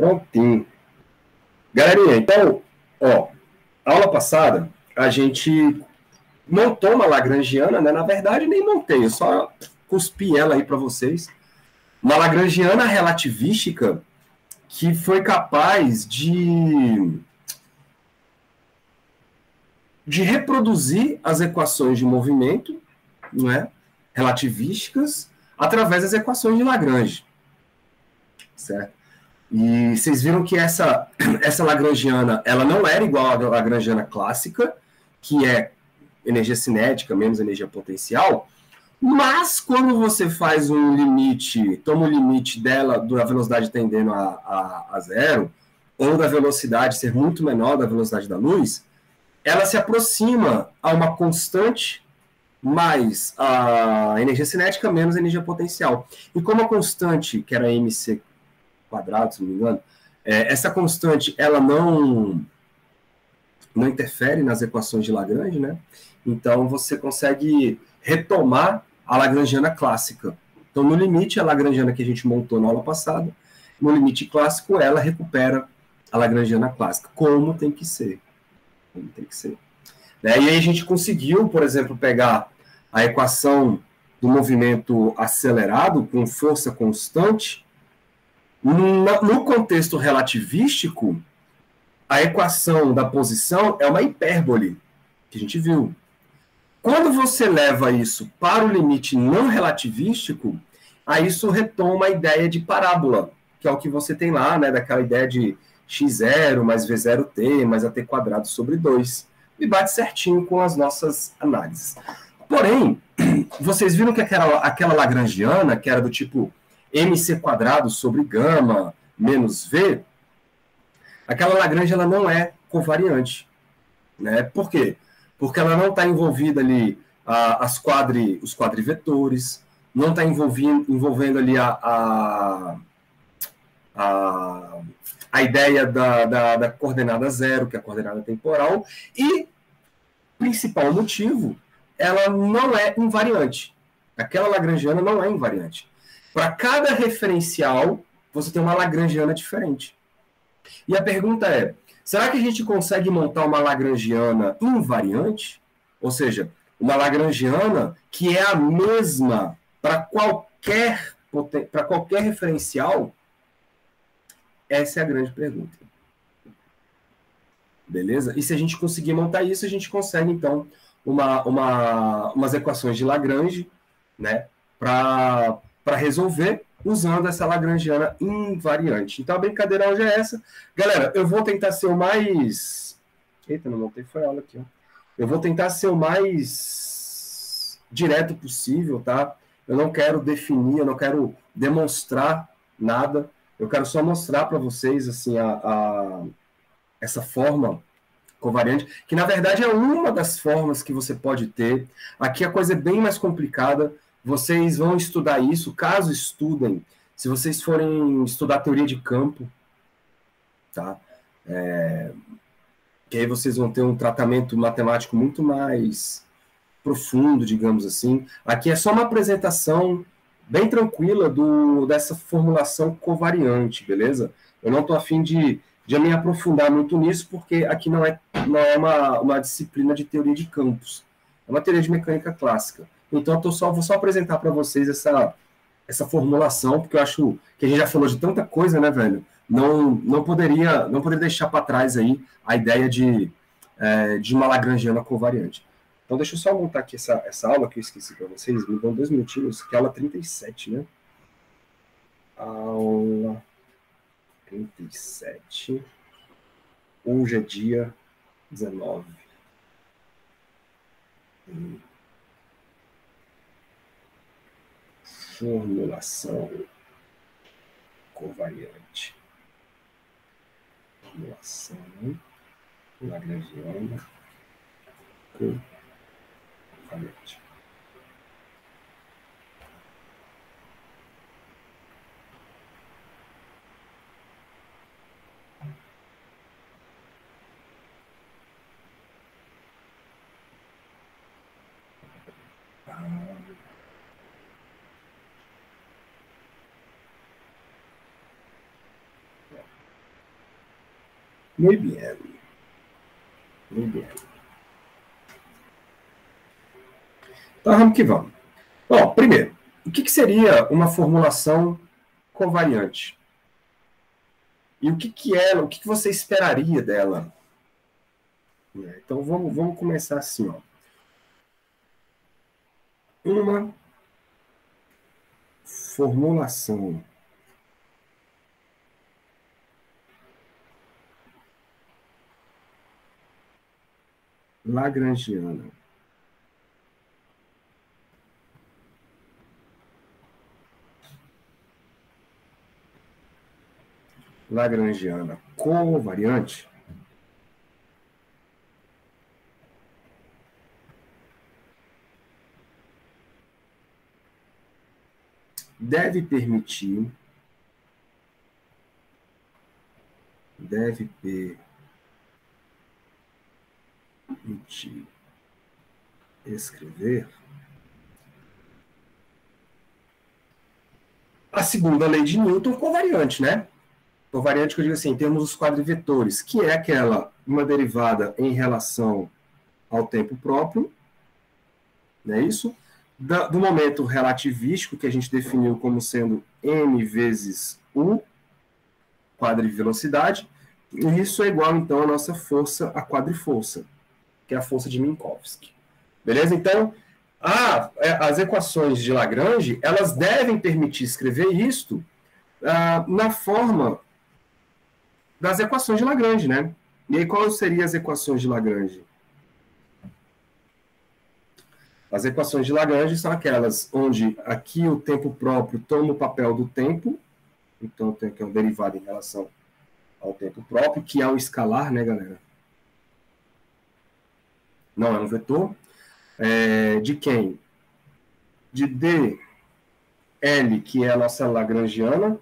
Prontinho. Galerinha, então, ó, aula passada, a gente montou uma lagrangiana, né? Na verdade, nem montei, eu só cuspi ela aí para vocês. Uma lagrangiana relativística que foi capaz de reproduzir as equações de movimento, não é? Relativísticas, através das equações de Lagrange. Certo? E vocês viram que essa lagrangiana, ela não era igual à lagrangiana clássica, que é energia cinética menos energia potencial, mas quando você faz um limite, toma o limite dela, da velocidade tendendo a zero, ou da velocidade ser muito menor da velocidade da luz, ela se aproxima a uma constante mais a energia cinética menos a energia potencial. E como a constante, que era mc quadrado, se não me engano, essa constante ela não interfere nas equações de Lagrange, né? Então você consegue retomar a lagrangiana clássica. Então, no limite, a lagrangiana que a gente montou na aula passada, no limite clássico, ela recupera a lagrangiana clássica, como tem que ser. Como tem que ser. E aí a gente conseguiu, por exemplo, pegar a equação do movimento acelerado com força constante. No contexto relativístico, a equação da posição é uma hipérbole, que a gente viu. Quando você leva isso para o limite não relativístico, aí isso retoma a ideia de parábola, que é o que você tem lá, né, daquela ideia de x0 mais v0t mais at quadrado sobre 2. E bate certinho com as nossas análises. Porém, vocês viram que aquela lagrangiana, que era do tipo mc quadrado sobre gama menos v, aquela Lagrange ela não é covariante. Né? Por quê? Porque ela não está envolvida ali os quadrivetores, não está envolvendo ali a ideia da coordenada zero, que é a coordenada temporal, e, principal motivo, ela não é invariante. Aquela lagrangiana não é invariante. Para cada referencial, você tem uma lagrangiana diferente. E a pergunta é, será que a gente consegue montar uma lagrangiana invariante? Ou seja, uma lagrangiana que é a mesma para qualquer referencial? Essa é a grande pergunta. Beleza? E se a gente conseguir montar isso, a gente consegue, então, umas equações de Lagrange, né, para resolver usando essa lagrangiana invariante. Então, a brincadeira hoje é essa. Galera, eu vou tentar ser o mais... Eita, não montei, foi a aula aqui. Ó. Eu vou tentar ser o mais direto possível, tá? Eu não quero definir, eu não quero demonstrar nada. Eu quero só mostrar para vocês, assim, essa forma covariante, que na verdade é uma das formas que você pode ter. Aqui a coisa é bem mais complicada. Vocês vão estudar isso, caso estudem, se vocês forem estudar teoria de campo, tá? Que aí vocês vão ter um tratamento matemático muito mais profundo, digamos assim. Aqui é só uma apresentação bem tranquila dessa formulação covariante, beleza? Eu não estou afim de me aprofundar muito nisso, porque aqui não é uma disciplina de teoria de campos, é uma teoria de mecânica clássica. Então, vou só apresentar para vocês essa formulação, porque eu acho que a gente já falou de tanta coisa, né, velho? Não poderia deixar para trás aí a ideia de uma lagrangiana covariante. Então, deixa eu só montar aqui essa aula que eu esqueci para vocês. Me dão 2 minutinhos, que é a aula 37, né? Aula 37. Hoje é dia 19. Formulação covariante. Formulação lagrangiana covariante. Muy bien. Muy bien. Então, vamos que vamos. Bom, primeiro, o que seria uma formulação covariante? E o que é, o que você esperaria dela? Então, vamos começar assim, ó. Uma formulação lagrangiana covariante deve permitir escrever a segunda lei de Newton covariante, né? Covariante que eu digo assim, temos os quadrivetores, que é aquela, uma derivada em relação ao tempo próprio, não é isso? Do momento relativístico, que a gente definiu como sendo m vezes u, quadrivelocidade, e isso é igual, então, à nossa força, a quadriforça, que é a força de Minkowski. Beleza? Então, as equações de Lagrange, elas devem permitir escrever isto na forma das equações de Lagrange, né? E aí, quais seriam as equações de Lagrange? As equações de Lagrange são aquelas onde aqui o tempo próprio toma o papel do tempo, então tem aqui uma derivada em relação ao tempo próprio, que é um escalar, né, galera? Não é um vetor. De quem? De dl, que é a nossa lagrangiana.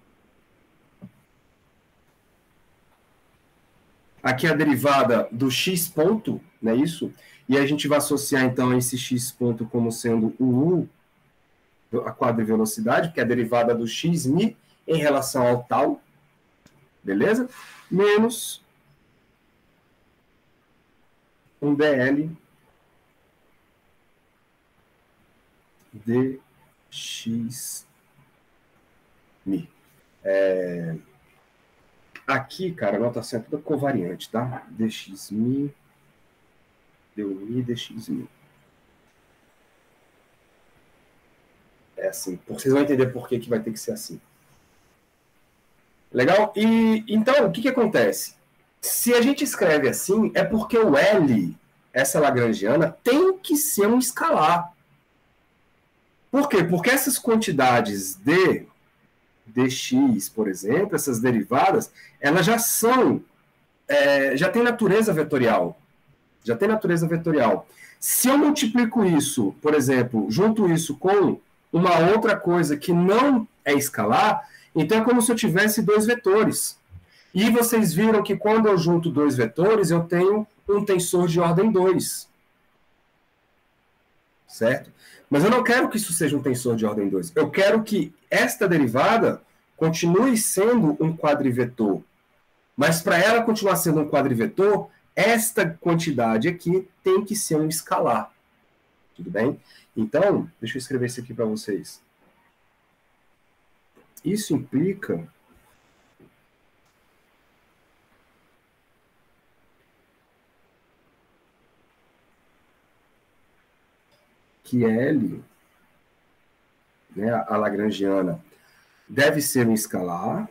Aqui é a derivada do x ponto, não é isso? E a gente vai associar, então, esse x ponto como sendo o u, a quadrivelocidade, que é a derivada do x mi em relação ao tal, beleza? Menos um dl dx mi. Aqui, cara, a notação é toda covariante, tá? dx mi, deu mi, dx mi. É assim. Vocês vão entender por que vai ter que ser assim. Legal? E então, o que acontece? Se a gente escreve assim, é porque o L, essa lagrangiana, tem que ser um escalar. Por quê? Porque essas quantidades de dx, por exemplo, essas derivadas, elas já são, já tem natureza vetorial. Já tem natureza vetorial. Se eu multiplico isso, por exemplo, junto isso com uma outra coisa que não é escalar, então é como se eu tivesse dois vetores. E vocês viram que quando eu junto dois vetores, eu tenho um tensor de ordem 2. Certo? Mas eu não quero que isso seja um tensor de ordem 2. Eu quero que esta derivada continue sendo um quadrivetor. Mas para ela continuar sendo um quadrivetor, esta quantidade aqui tem que ser um escalar. Tudo bem? Então, deixa eu escrever isso aqui para vocês. Isso implica que L, né, a lagrangiana, deve ser um escalar.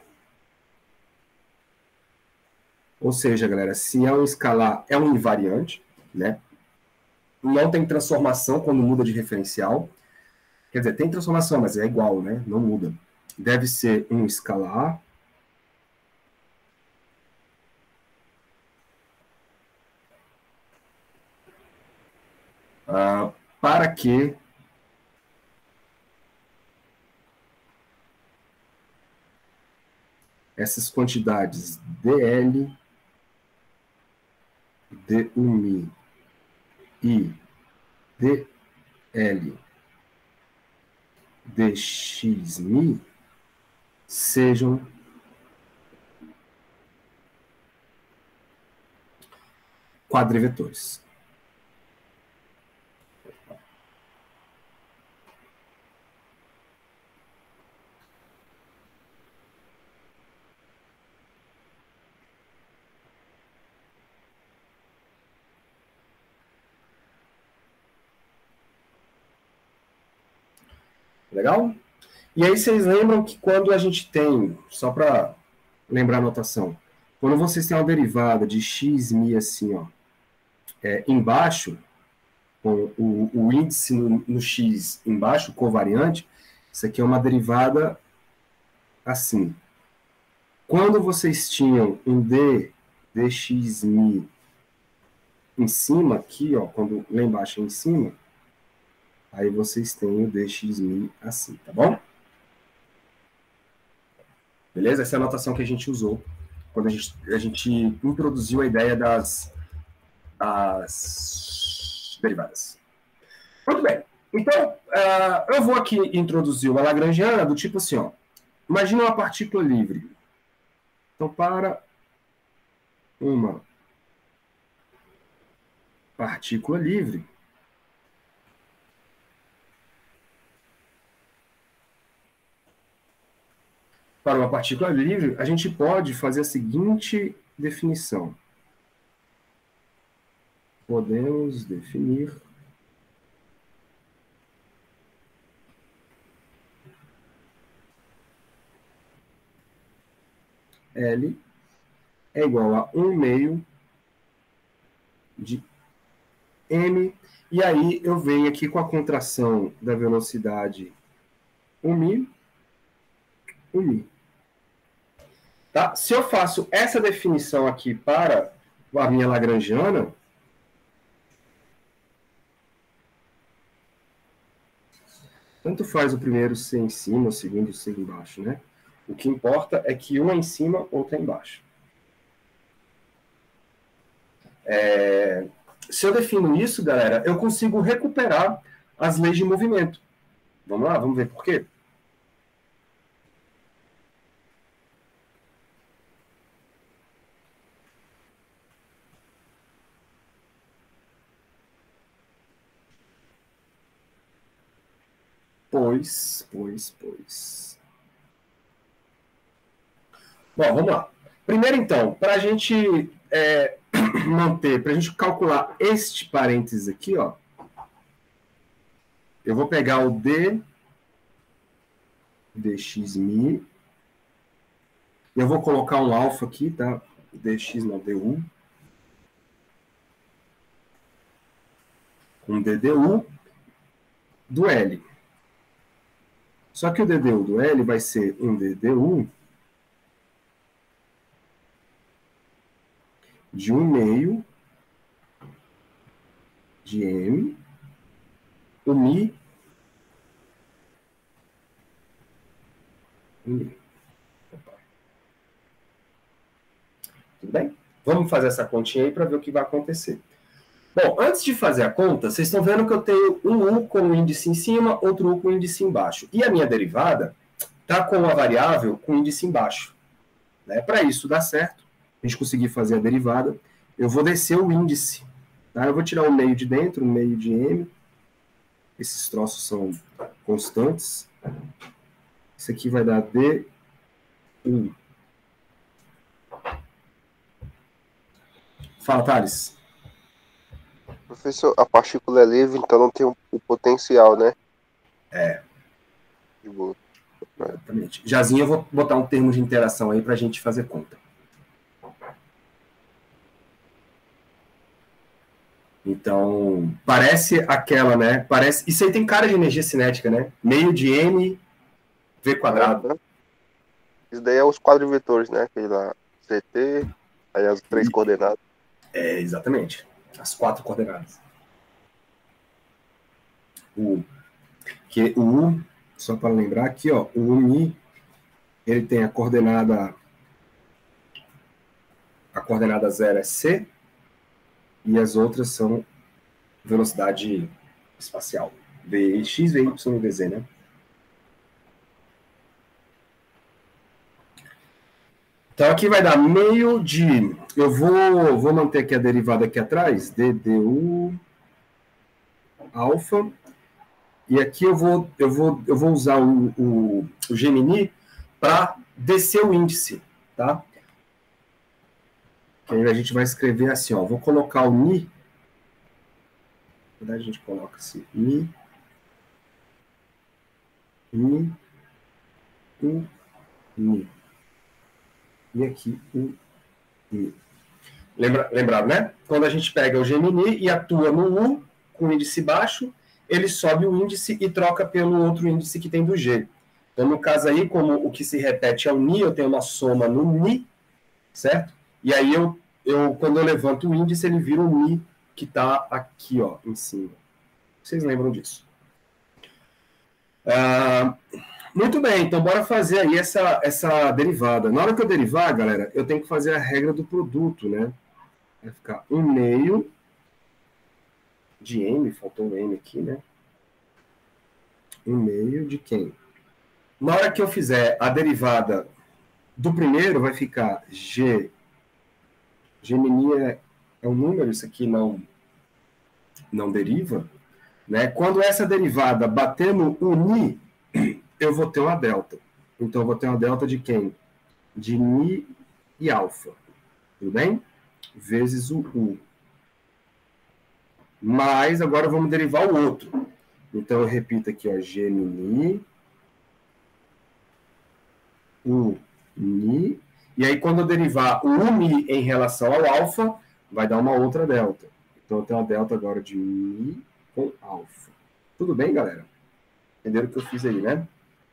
Ou seja, galera, se é um escalar, é um invariante, né? Não tem transformação quando muda de referencial. Quer dizer, tem transformação, mas é igual, né? Não muda. Deve ser um escalar. Para que essas quantidades dl, du e dl dx sejam quadrivetores. Legal? E aí vocês lembram que quando a gente tem, só para lembrar a notação, quando vocês têm uma derivada de x,mi assim, ó, embaixo, com o índice no x embaixo, covariante, isso aqui é uma derivada assim. Quando vocês tinham um dxmi em cima, aqui, ó, quando lá embaixo é em cima, aí vocês têm o dxmi assim, tá bom? Beleza? Essa é a notação que a gente usou quando a gente introduziu a ideia das derivadas. Muito bem. Então, eu vou aqui introduzir uma lagrangiana do tipo assim, ó. Imagina uma partícula livre. Então, para uma partícula livre, a gente pode fazer a seguinte definição. Podemos definir L é igual a 1/2 de m, e aí eu venho aqui com a contração da velocidade 1 μ. Tá? Se eu faço essa definição aqui para a minha lagrangiana, tanto faz o primeiro ser em cima, o segundo ser embaixo, né? O que importa é que um é em cima, outro é embaixo. Se eu defino isso, galera, eu consigo recuperar as leis de movimento. Vamos lá, vamos ver por quê? Pois. Bom, vamos lá. Primeiro, então, para a gente manter, para a gente calcular este parênteses aqui, ó, eu vou pegar o dxmi, eu vou colocar um alfa aqui, tá? Dx não, du. Um ddu do L. Só que o ddu do L vai ser um ddu de 1/2 de m, o mi, tudo bem? Vamos fazer essa continha aí para ver o que vai acontecer. Bom, antes de fazer a conta, vocês estão vendo que eu tenho um U com o índice em cima, outro U com o índice embaixo. E a minha derivada está com uma variável com índice embaixo. Né? Para isso dar certo, a gente conseguir fazer a derivada, eu vou descer o índice. Tá? Eu vou tirar o meio de dentro, o meio de m. Esses troços são constantes. Isso aqui vai dar du. Fala, Thales. Professor, a partícula é livre, então não tem o potencial, né? De boa. Exatamente. Jazinho, eu vou botar um termo de interação aí para a gente fazer conta. Então, parece aquela, né? Parece... Isso aí tem cara de energia cinética, né? Meio de m v quadrado. Isso daí é os quadrivetores, né? Aquele lá, CT, aí as 3 coordenadas. Exatamente. As 4 coordenadas. Só para lembrar aqui, ó, o mi, ele tem a coordenada 0 é c, e as outras são velocidade espacial. Vx, Vy e Vz, né? Então, aqui vai dar meio de... Eu vou manter aqui a derivada aqui atrás, DDU alfa. E aqui eu vou usar o Gemini para descer o índice, tá? Que aí a gente vai escrever assim, ó. Vou colocar o Mi. Na verdade, a gente coloca assim, Mi, U, Mi. E aqui o Mi. Lembrado, né? Quando a gente pega o Gemini e atua no U, com índice baixo, ele sobe o índice e troca pelo outro índice que tem do G. Então, no caso aí, como o que se repete é o Ni, eu tenho uma soma no Ni, certo? E aí, quando eu levanto o índice, ele vira o Mi que está aqui, ó, em cima. Vocês lembram disso? Muito bem, então bora fazer aí essa derivada. Na hora que eu derivar, galera, eu tenho que fazer a regra do produto, né? Vai ficar 1 meio de M, faltou um M aqui, né? 1 meio de quem? Na hora que eu fizer a derivada do primeiro, vai ficar G. Gemini é um número, isso aqui não deriva. Né? Quando essa derivada bater no Uni, eu vou ter uma delta. Então, eu vou ter uma delta de quem? De Mi e alfa. Tudo bem? Vezes o U. Mas, agora vamos derivar o outro. Então, eu repito aqui, ó, Gemini, Uni. E aí, quando eu derivar o Uni em relação ao alfa, vai dar uma outra delta. Então, eu tenho uma delta agora de Mi com alfa. Tudo bem, galera? Entenderam o que eu fiz aí, né?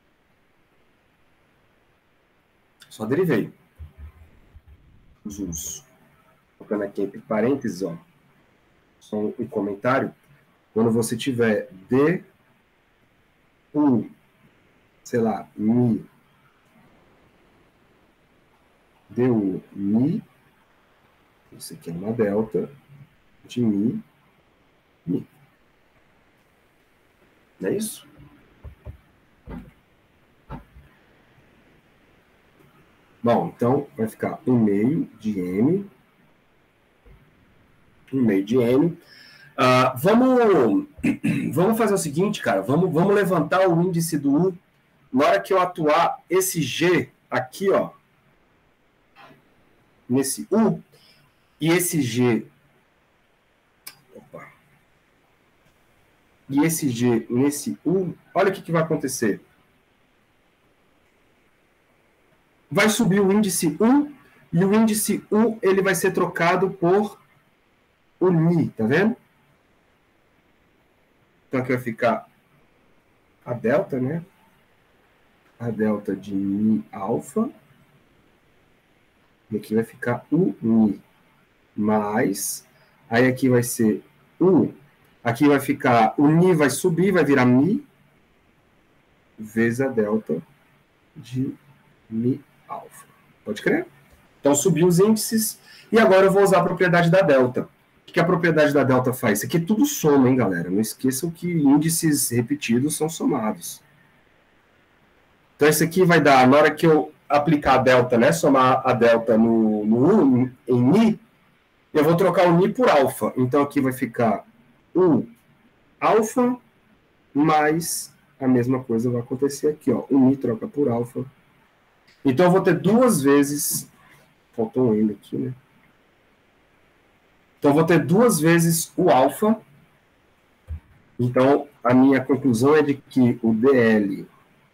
Só derivei. Os U's. Colocando aqui entre parênteses, ó. Só um comentário. Quando você tiver D, U, sei lá, Mi, DU, Mi, isso aqui é uma delta de Mi, Mi. Não é isso? Bom, então vai ficar 1 meio de M. 1 meio de M. Vamos fazer o seguinte, cara. Vamos levantar o índice do U. Na hora que eu atuar esse G aqui, ó, nesse U, e esse G... Opa. E esse G nesse U, olha o que vai acontecer. Vai subir o índice U, e o índice U ele vai ser trocado por o Mi, tá vendo? Então aqui vai ficar a delta, né? A delta de Mi alfa. E aqui vai ficar o Mi. Mais, aí aqui vai ser U. Aqui vai ficar, o Mi vai subir, vai virar Mi, vezes a delta de Mi alfa. Pode crer? Então, subi os índices, e agora eu vou usar a propriedade da delta. O que a propriedade da delta faz? Isso aqui é tudo soma, hein, galera? Não esqueçam que índices repetidos são somados. Então, isso aqui vai dar, na hora que eu aplicar a delta, né, somar a delta no U, em Mi, eu vou trocar o Mi por alfa. Então, aqui vai ficar U alfa mais a mesma coisa vai acontecer aqui, ó. O Mi troca por alfa. Então, eu vou ter duas vezes... Faltou um M aqui, né? Então, eu vou ter duas vezes o alfa. Então, a minha conclusão é de que o DL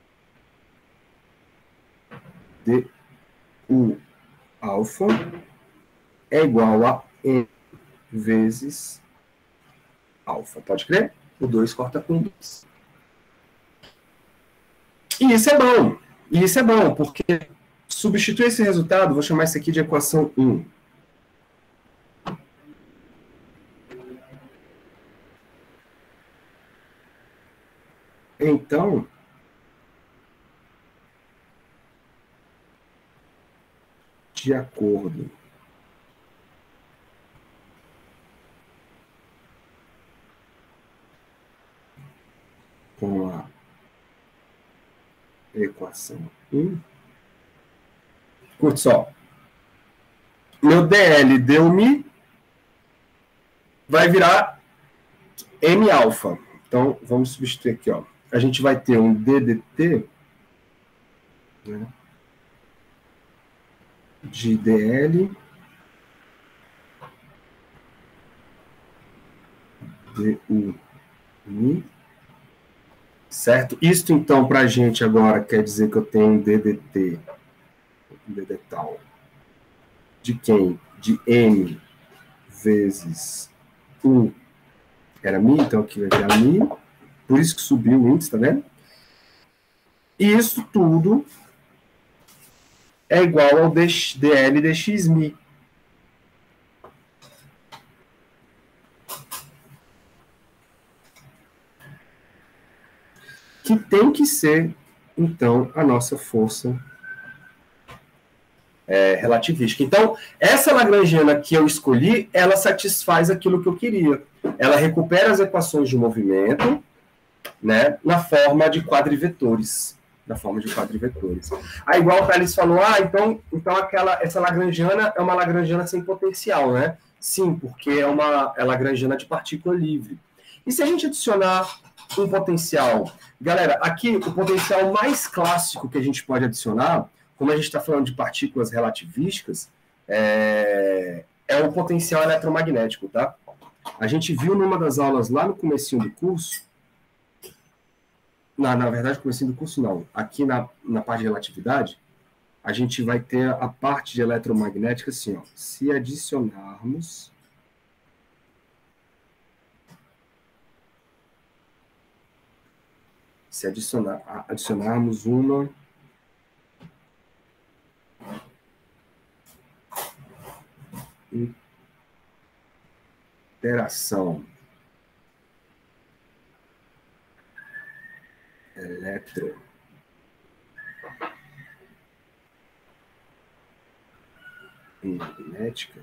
du alfa é igual a M vezes alfa. Pode crer? O 2 corta com 2. E isso é bom. E isso é bom, porque substituir esse resultado, vou chamar isso aqui de equação 1. Então, de acordo com a equação 1, curte só, meu DL deu Mi, vai virar M alfa. Então, vamos substituir aqui, ó. A gente vai ter um DDT, né, de DL du Mi, certo? Isto, então, para a gente agora quer dizer que eu tenho um DDT tal de quem? De M vezes U era Mi, então aqui vai virar Mi, por isso que subiu o índice, tá vendo? E isso tudo é igual ao DL dx Mi. Que tem que ser, então, a nossa força relativística. Então, essa lagrangiana que eu escolhi, ela satisfaz aquilo que eu queria. Ela recupera as equações de movimento, né, na forma de quadrivetores. Aí, igual o Thales falou, então essa lagrangiana é uma lagrangiana sem potencial, né? Sim, porque é lagrangiana de partícula livre. E se a gente adicionar um potencial? Galera, aqui o potencial mais clássico que a gente pode adicionar, como a gente está falando de partículas relativísticas, é o potencial eletromagnético, tá? A gente viu numa das aulas lá no comecinho do curso, na verdade, comecinho do curso não, aqui na parte de relatividade, a gente vai ter a parte de eletromagnética assim, ó, se adicionarmos adicionarmos uma interação eletromagnética,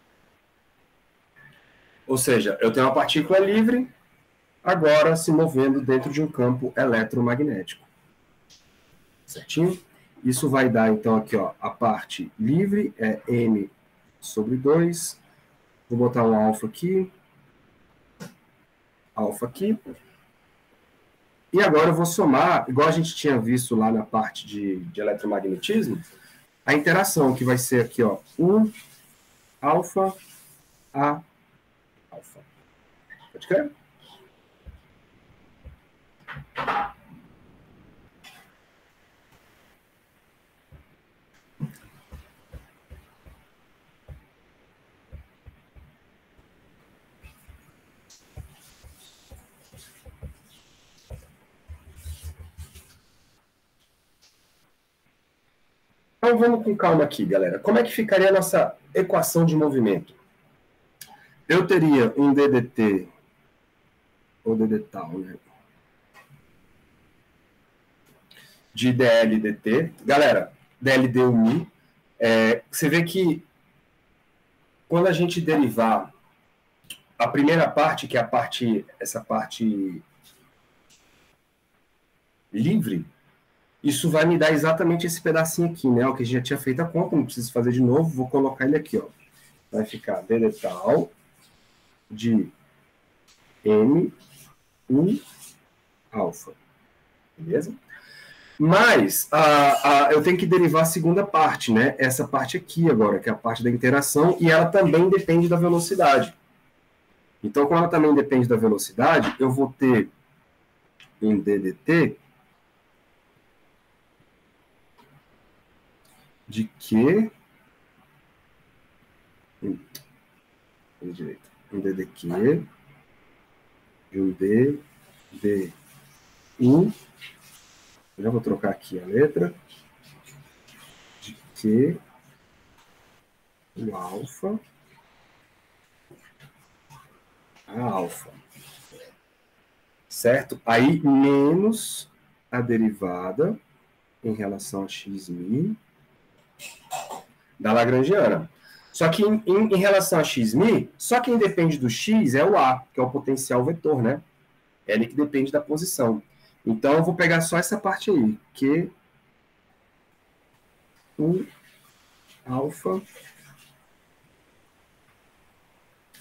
ou seja, eu tenho uma partícula livre agora se movendo dentro de um campo eletromagnético. Certinho? Isso vai dar, então, aqui, ó, a parte livre é M sobre 2. Vou botar um alfa aqui. E agora eu vou somar, igual a gente tinha visto lá na parte de eletromagnetismo, a interação, que vai ser aqui, ó, U alfa A alfa. Pode crer? Então vamos com calma aqui, galera. Como é que ficaria a nossa equação de movimento? Eu teria um DDT, ou DD tal, né? De DL dt. Galera, DL deu Mi. Você vê que quando a gente derivar a primeira parte, que é essa parte livre, isso vai me dar exatamente esse pedacinho aqui, né? O que a gente já tinha feito a conta, não preciso fazer de novo, vou colocar ele aqui, ó. Vai ficar DD tal de M U alfa. Beleza? Mas eu tenho que derivar a segunda parte, né? Essa parte aqui agora, que é a parte da interação, e ela também depende da velocidade. Então, como ela também depende da velocidade, eu vou ter um DDT de Q, um DDQ de um DDU, já vou trocar aqui a letra, de Q, o alfa, a alfa. Certo? Aí, menos a derivada em relação a xmi da lagrangiana. Só que em relação a xmi, só quem depende do x é o A, que é o potencial vetor, né? É ele que depende da posição. Então, eu vou pegar só essa parte aí, Q, U, alfa,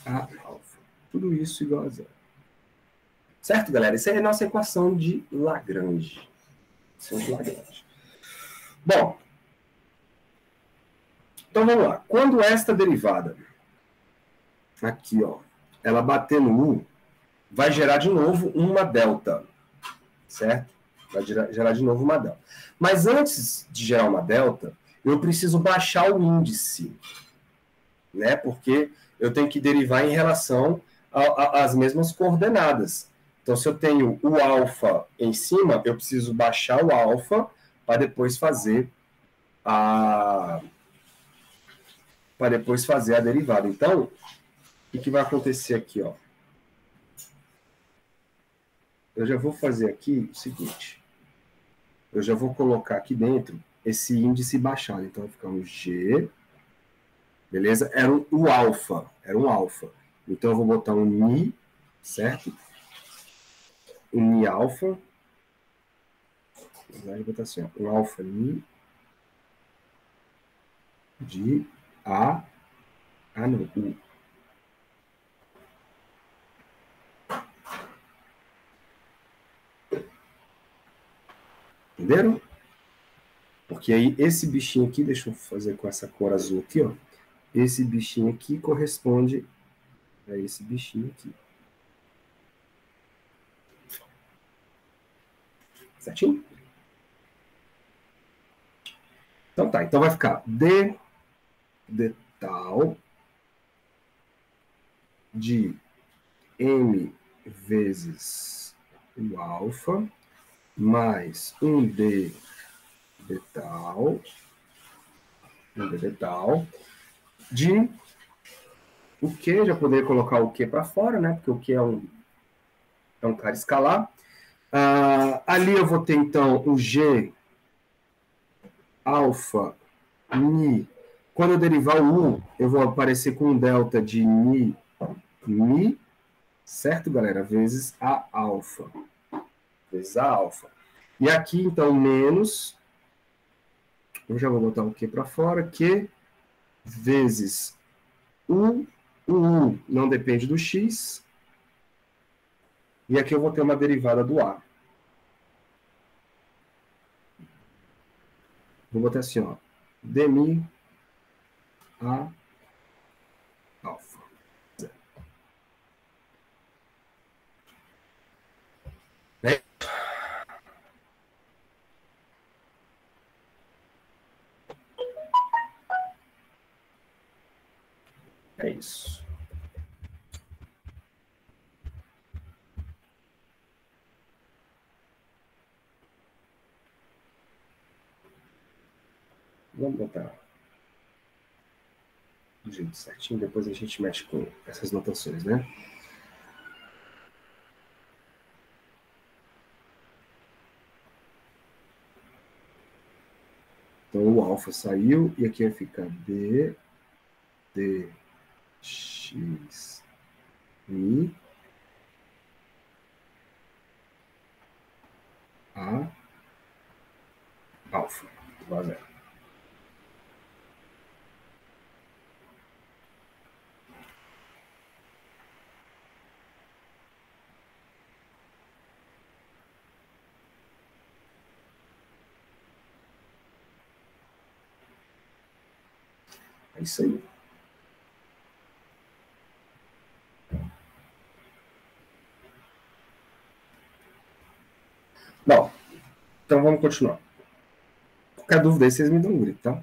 A alfa. Tudo isso igual a zero. Certo, galera? Essa é a nossa equação de Lagrange. Bom, então vamos lá. Quando esta derivada, aqui, ó, ela bater no U, vai gerar de novo uma delta, certo? Vai gerar de novo uma delta. Mas antes de gerar uma delta, eu preciso baixar o índice, né? Porque eu tenho que derivar em relação às mesmas coordenadas. Então, se eu tenho o alfa em cima, eu preciso baixar o alfa para depois fazer a derivada. Então, o que vai acontecer aqui, ó? Eu já vou fazer aqui o seguinte. Eu já vou colocar aqui dentro esse índice baixado. Então, vai ficar um G. Beleza? Era um alfa. Era um alfa. Então, eu vou botar um Mi, certo? Um Mi alfa. Vou botar assim, ó. Um alfa Mi de A. Ah, não. U. Entenderam? Porque aí esse bichinho aqui, deixa eu fazer com essa cor azul aqui, ó. Esse bichinho aqui corresponde a esse bichinho aqui. Certinho? Então tá, então vai ficar D tal de M vezes o alfa mais um D tal de o Q, já poderia colocar o Q para fora, né? Porque o Q é um cara escalar. Ali eu vou ter, então, o G alfa Mi. Quando eu derivar o U, eu vou aparecer com um delta de Mi, certo, galera? Vezes a alfa. Vezes a alfa. E aqui, então, menos, eu já vou botar o Q para fora, Q vezes U. O U não depende do X. E aqui eu vou ter uma derivada do A. Vou botar assim, ó. Dmi A alfa. É isso. Vamos botar do jeito certinho, depois a gente mexe com essas notações, né? Então o alfa saiu e aqui vai ficar x, mi, a, alfa, igual a zero. É isso aí. Bom, então vamos continuar. Qualquer dúvida aí, vocês me dão um grito, tá?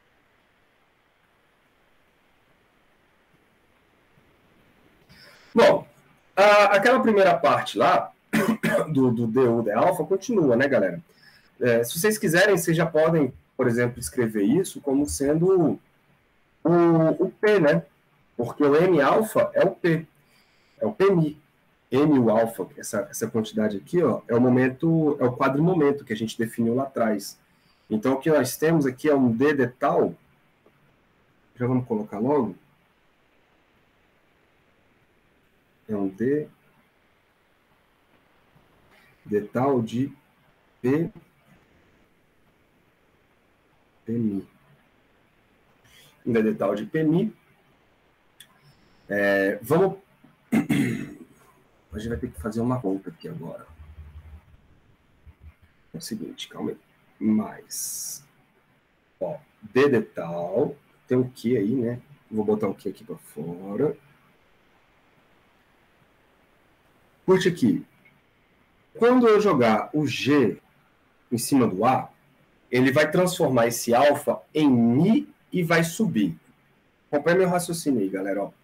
Bom, aquela primeira parte lá, do DU de alfa, continua, né, galera? Se vocês quiserem, vocês já podem, por exemplo, escrever isso como sendo o P, né? Porque o M alfa é o P, é o PMI. M o alfa, essa quantidade aqui, ó, é o quadrimomento que a gente definiu lá atrás. Então, o que nós temos aqui é um D de tal, já vamos colocar logo, é um D de tal de PMI. Um D de tal de PMI Vamos... A gente vai ter que fazer uma conta aqui agora. É o seguinte, calma aí. Mais... Ó, D de tal... Tem um Q aí, né? Vou botar um Q aqui para fora. Curte aqui. Quando eu jogar o G em cima do A, ele vai transformar esse alfa em Mi e vai subir. Acompanha meu raciocínio aí, galera. Ó.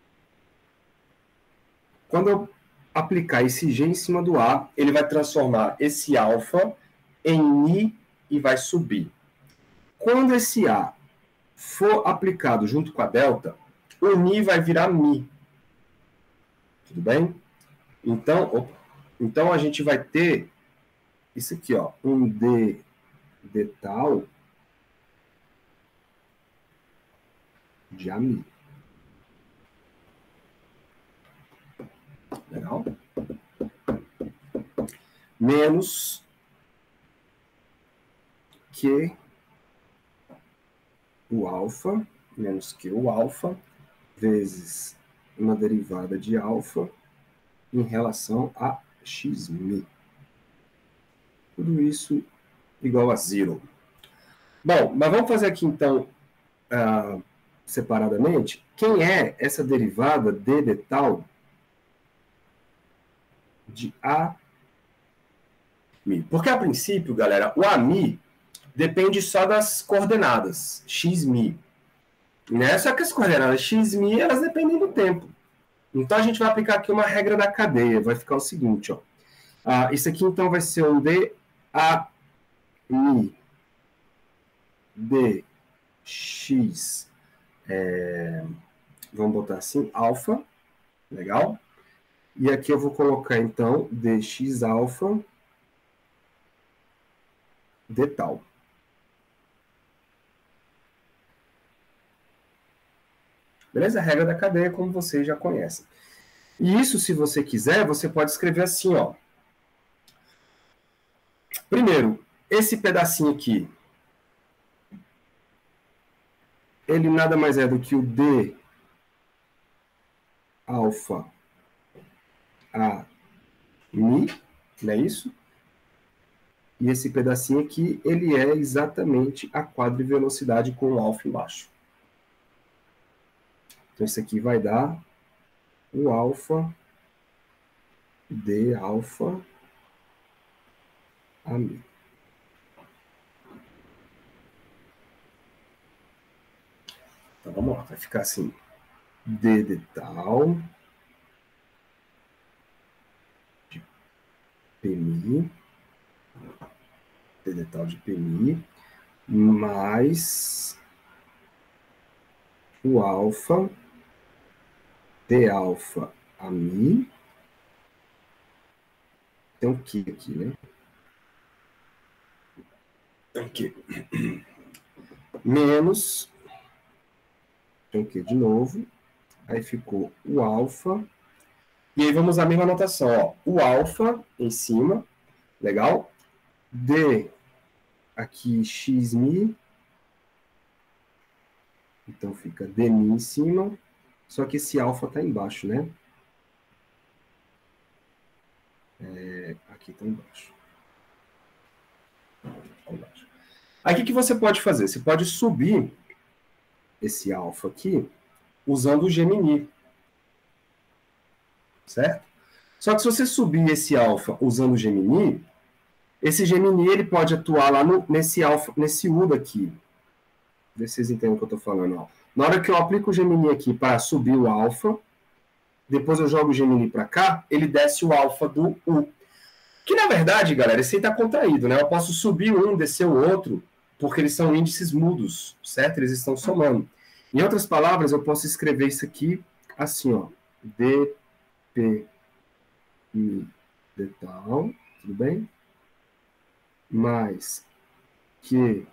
Quando eu aplicar esse G em cima do A, ele vai transformar esse alfa em Mi e vai subir. Quando esse A for aplicado junto com a delta, o Mi vai virar Mi. Tudo bem? Então a gente vai ter isso aqui, ó, um D de tal de ami. Legal? Menos que o alfa, menos que o alfa, vezes uma derivada de alfa em relação a xmi. Tudo isso igual a zero. Bom, mas vamos fazer aqui então, separadamente, quem é essa derivada d de tal de a mi? Porque a princípio, galera, o ami depende só das coordenadas, xmi. Né? Só que as coordenadas xmi, elas dependem do tempo. Então a gente vai aplicar aqui uma regra da cadeia, vai ficar o seguinte, ó. Isso aqui então vai ser um d a mi dx, vamos botar assim, alfa, legal? E aqui eu vou colocar então dx alfa de tal. Beleza? A regra da cadeia, como vocês já conhecem. E isso, se você quiser, você pode escrever assim, ó. Primeiro, esse pedacinho aqui, ele nada mais é do que o d alfa a mi, não é isso? E esse pedacinho aqui, ele é exatamente a quadrivelocidade com o alfa embaixo. Então, isso aqui vai dar o alfa d alfa a mi. Então, vamos lá, vai ficar assim, d de tal de pmi, d de tal de pmi, mais o alfa d alfa a mi, tem um Q aqui, né? Tem um Q. Menos, tem um Q de novo, aí ficou o alfa, e aí vamos usar a mesma notação, ó, o alfa em cima, legal? D aqui xmi, então fica dmi em cima, só que esse alfa está embaixo, né? Aqui está embaixo. Aí o que você pode fazer? Você pode subir esse alfa aqui usando o Gemini. Certo? Só que se você subir esse alfa usando o Gemini, esse Gemini ele pode atuar lá nesse alfa, nesse U daqui. Vê se vocês entendem o que eu estou falando. Ó. Na hora que eu aplico o Gemini aqui para subir o alfa, depois eu jogo o Gemini para cá, ele desce o alfa do U. Que na verdade, galera, esse aí está contraído, né? Eu posso subir um, descer o outro, porque eles são índices mudos, certo? Eles estão somando. Em outras palavras, eu posso escrever isso aqui assim, ó. dp i de tal, tudo bem? Mais que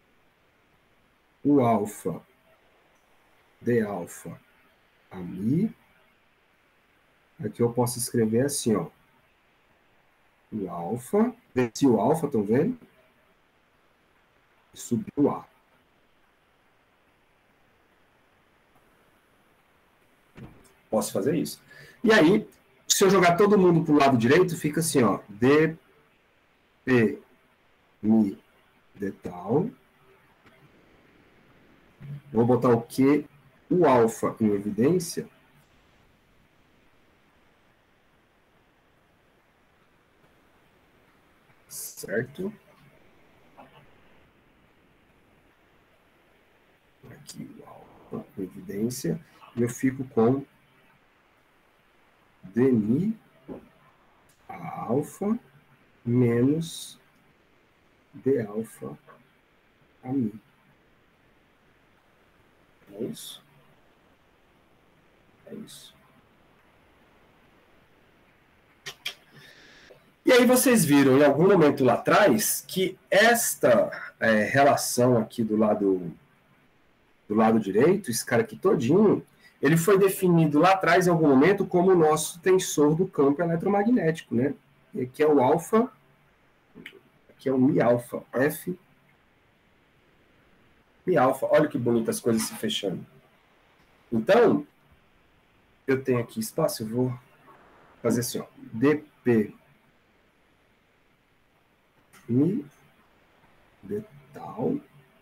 o alfa de alfa a mi. Aqui eu posso escrever assim, ó. O alfa, desci o alfa, estão vendo? E subiu o A. Posso fazer isso. E aí, se eu jogar todo mundo para o lado direito, fica assim, ó, dp mi de tal. Vou botar o Q, o alfa em evidência. Certo? Aqui o alfa em evidência. E eu fico com dmi a alfa menos d alfa a mi. É isso? É isso. E aí vocês viram em algum momento lá atrás que esta relação aqui do lado direito, esse cara aqui todinho, ele foi definido lá atrás em algum momento como o nosso tensor do campo eletromagnético, né? E aqui é o alfa, aqui é o mi alfa, F mi alfa. Olha que bonitas as coisas se fechando. Então, eu tenho aqui espaço, eu vou fazer assim, ó, dp mi de tal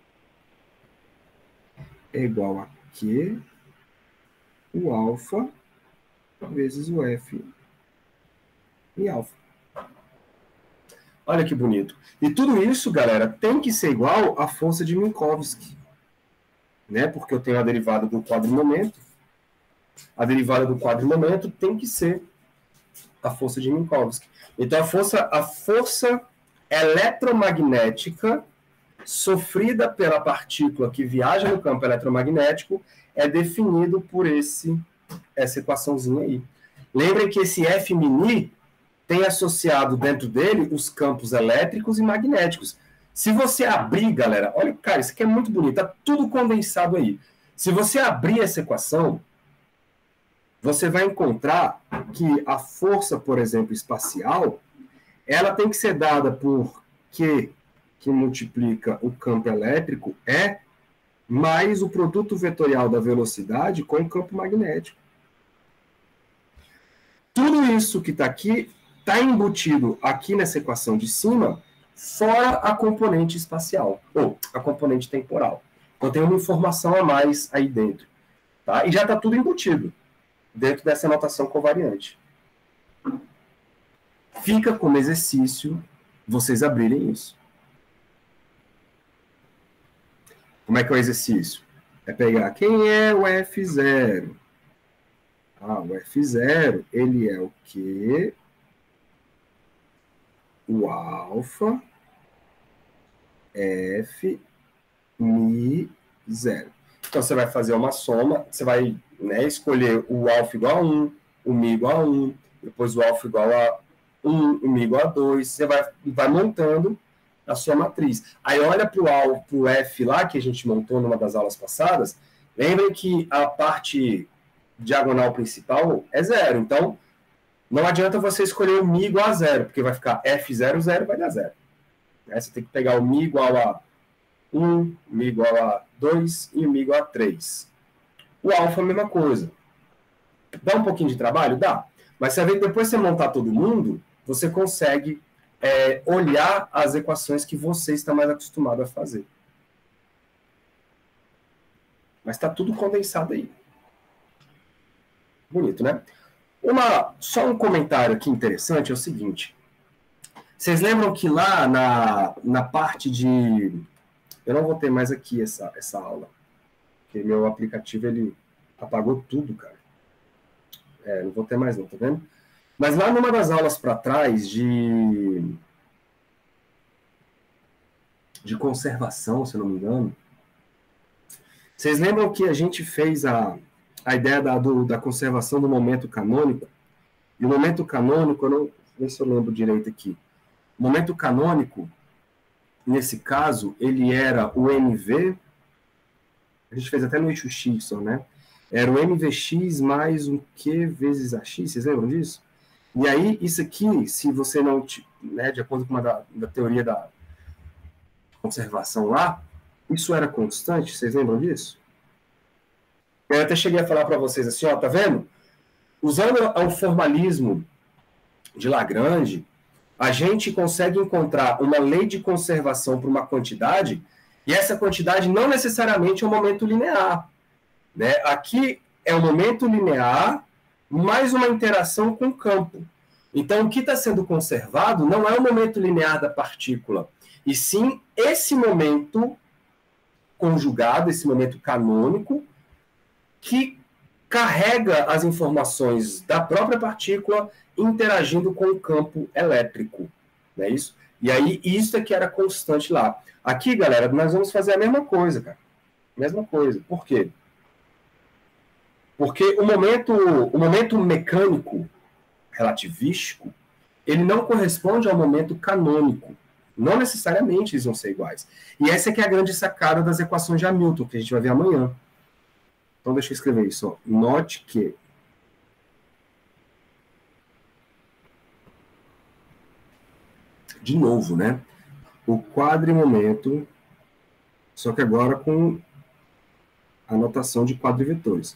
é igual a Q, o alfa vezes o F em alfa. Olha que bonito. E tudo isso, galera, tem que ser igual à força de Minkowski, né? Porque eu tenho a derivada do quadrimomento. A derivada do quadrimomento tem que ser a força de Minkowski. Então, a força eletromagnética sofrida pela partícula que viaja no campo eletromagnético é definido por essa equaçãozinha aí. Lembrem que esse F mini tem associado dentro dele os campos elétricos e magnéticos. Se você abrir, galera, olha, cara, isso aqui é muito bonito, tá tudo condensado aí. Se você abrir essa equação, você vai encontrar que a força, por exemplo, espacial, ela tem que ser dada por Q, que multiplica o campo elétrico, mais o produto vetorial da velocidade com o campo magnético. Tudo isso que está aqui está embutido aqui nessa equação de cima, fora a componente espacial, ou a componente temporal. Então tem uma informação a mais aí dentro. Tá? E já está tudo embutido dentro dessa notação covariante. Fica como exercício vocês abrirem isso. Como é que é o exercício? É pegar quem é o F0. O F0, ele é o quê? O alfa F mi 0. Então, você vai fazer uma soma, você vai escolher o alfa igual a 1, o mi igual a 1, depois o alfa igual a 1, o mi igual a 2, você vai montando a sua matriz. Aí olha para o F lá, que a gente montou numa das aulas passadas, lembrem que a parte diagonal principal é 0, então não adianta você escolher o mi igual a 0, porque vai ficar F00, 0 vai dar 0. Você tem que pegar o mi igual a 1, o mi igual a 2 e o mi igual a 3. O alfa é a mesma coisa. Dá um pouquinho de trabalho? Dá. Mas você vê que depois de você montar todo mundo, você consegue olhar as equações que você está mais acostumado a fazer. Mas está tudo condensado aí. Bonito, né? Só um comentário aqui interessante é o seguinte. Vocês lembram que lá na parte de... Eu não vou ter mais aqui essa aula. Porque meu aplicativo, ele apagou tudo, cara. Não vou ter mais não, tá vendo? Mas lá numa das aulas para trás de conservação, se eu não me engano, vocês lembram que a gente fez a ideia da conservação do momento canônico? E o momento canônico, eu não sei se eu lembro direito aqui. O momento canônico, nesse caso, ele era o MV, a gente fez até no eixo X, né? Era o MVX mais um Q vezes AX, vocês lembram disso? E aí, isso aqui, se você não, de acordo com uma da teoria da conservação lá, isso era constante, vocês lembram disso? Eu até cheguei a falar para vocês assim, ó, tá vendo? usando o formalismo de Lagrange, a gente consegue encontrar uma lei de conservação para uma quantidade, e essa quantidade não necessariamente é um momento linear. Né? Aqui é um momento linear mais uma interação com o campo. Então, o que está sendo conservado não é o momento linear da partícula, e sim esse momento conjugado, esse momento canônico, que carrega as informações da própria partícula interagindo com o campo elétrico. Não é isso? E aí, isso é que era constante lá. Aqui, galera, nós vamos fazer a mesma coisa, cara. Mesma coisa. Por quê? Porque o momento mecânico relativístico, ele não corresponde ao momento canônico. Não necessariamente eles vão ser iguais. E essa é que é a grande sacada das equações de Hamilton, que a gente vai ver amanhã. Então, deixa eu escrever isso. Ó. Note que de novo, né? O quadrimomento, só que agora com a notação de quadrivetores.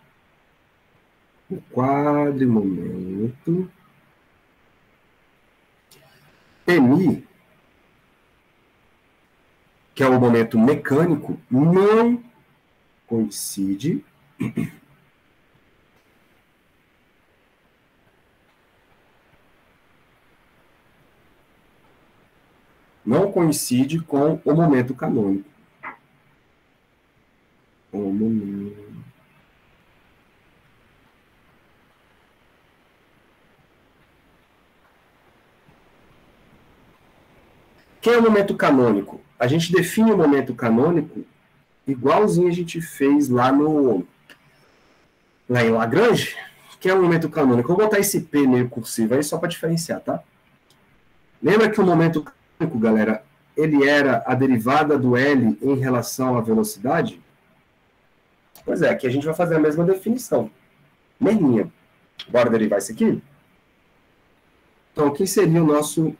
O quadrimomento Pmi, que é o momento mecânico, não coincide com o momento canônico. Que é o momento canônico? A gente define o momento canônico igualzinho a gente fez lá em Lagrange, que é o momento canônico. Eu vou botar esse P meio cursivo aí só para diferenciar, tá? Lembra que o momento canônico, galera, ele era a derivada do L em relação à velocidade? Pois é, aqui a gente vai fazer a mesma definição. Mesminha. Bora derivar isso aqui? Então, quem seria o nosso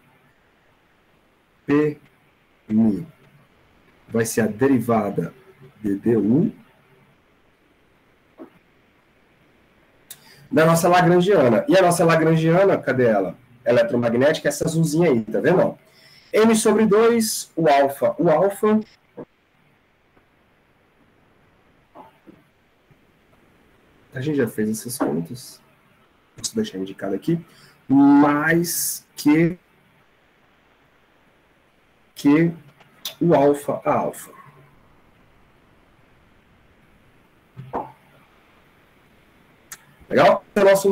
Pmi? Vai ser a derivada de du da nossa lagrangiana. E a nossa lagrangiana, cadê ela? Eletromagnética, essa azulzinha aí, tá vendo? M sobre 2, o alfa. O alfa a gente já fez essas contas. Vou deixar indicado aqui. Mais que o alfa a alfa. Legal? Esse é o nosso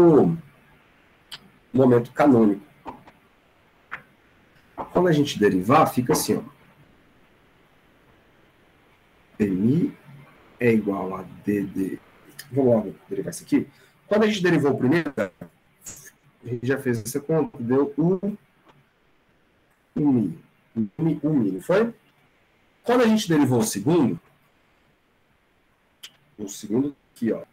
momento canônico. Quando a gente derivar, fica assim, ó. Pmi é igual a dd. Vamos logo derivar isso aqui. Quando a gente derivou o primeiro, a gente já fez essa conta, deu 1 mi, não foi? Quando a gente derivou o segundo aqui, ó.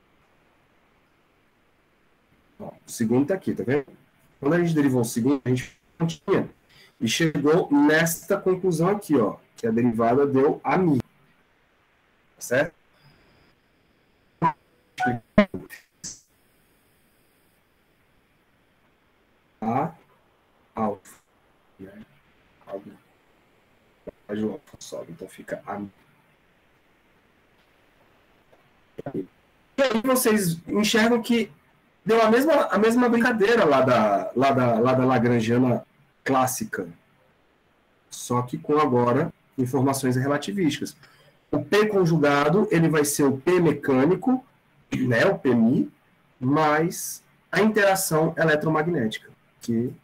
O segundo tá aqui, tá vendo? Quando a gente derivou o segundo, a gente não tinha. E chegou nesta conclusão aqui, ó, que a derivada deu a mi. Certo? A alfa. Né? A de alfa sobe, então fica a mi. E aí vocês enxergam que deu a mesma brincadeira lá da lagrangiana clássica, só que com agora informações relativísticas. O P conjugado, ele vai ser o P mecânico, né, o Pmi, mais a interação eletromagnética. Que...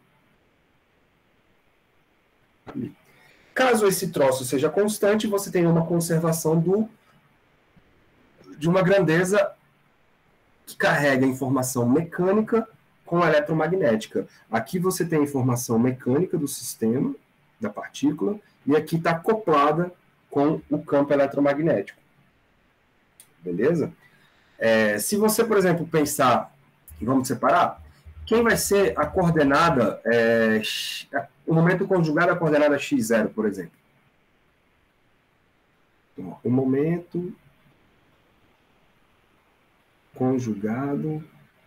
Caso esse troço seja constante, você tem uma conservação de uma grandeza que carrega informação mecânica com eletromagnética. Aqui você tem a informação mecânica do sistema, da partícula, e aqui está acoplada com o campo eletromagnético. Beleza? Se você, por exemplo, pensar, vamos separar, quem vai ser a coordenada, o momento conjugado à coordenada x0, por exemplo? Então, o momento conjugado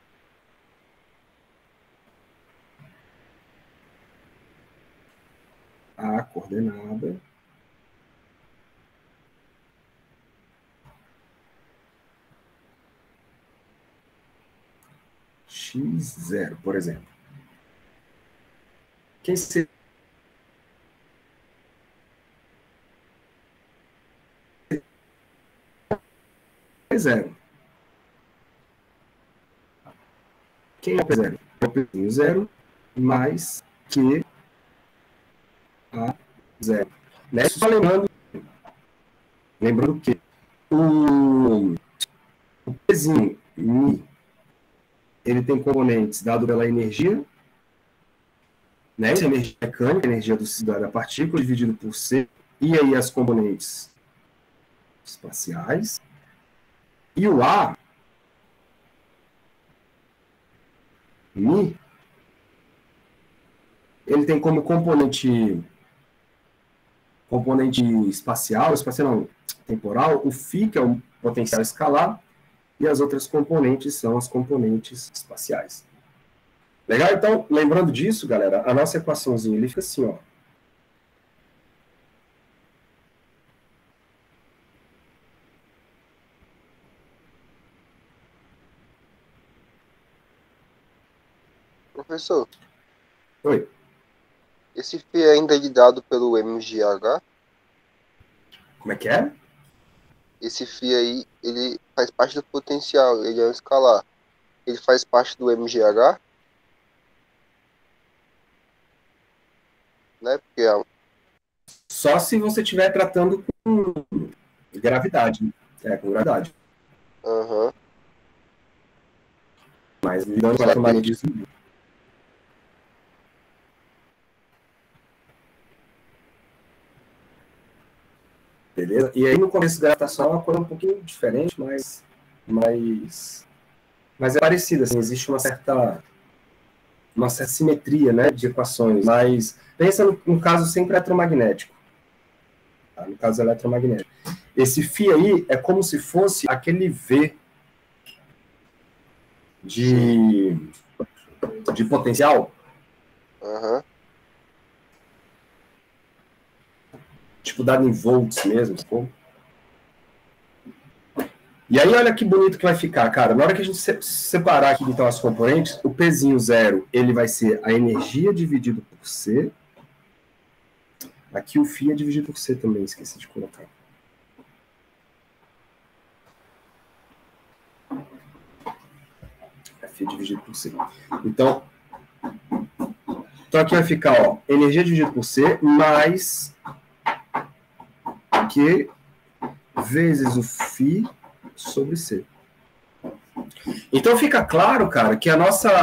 a coordenada x0, por exemplo. Quem seria zero? Quem é o P0? É o P zero mais Q a zero. Né? Só lembrando que o Pzinho Mi, ele tem componentes dado pela energia, né? Essa energia mecânica, a energia da partícula dividido por C, e aí as componentes espaciais. E o A, Mi, ele tem como componente espacial não, temporal, o φ, que é o potencial escalar, e as outras componentes são as componentes espaciais. Legal? Então, lembrando disso, galera, a nossa equaçãozinha ele fica assim, ó. Professor. Oi. Esse φ ainda é dado pelo MGH? Como é que é? Esse φ aí, ele faz parte do potencial, ele é um escalar. Ele faz parte do MGH? Né? Porque Só se você estiver tratando com gravidade. Com gravidade. Aham. Mas lidando com eletromagnetismo. Beleza? E aí no contexto da gravitação é uma coisa um pouquinho diferente, mas é parecida, assim, existe uma certa simetria, né, de equações, mas pensa no caso sempre eletromagnético. Tá? No caso eletromagnético. Esse φ aí é como se fosse aquele V de potencial. Aham. Tipo, dado em volts mesmo, sacou? E aí, olha que bonito que vai ficar, cara. Na hora que a gente separar aqui, então, as componentes, o Pzinho 0, ele vai ser a energia dividido por C. Aqui o φ é dividido por C também, esqueci de colocar. Φ dividido por C. Então aqui vai ficar, ó, energia dividido por C mais Q vezes o φ sobre C. Então fica claro, cara, que o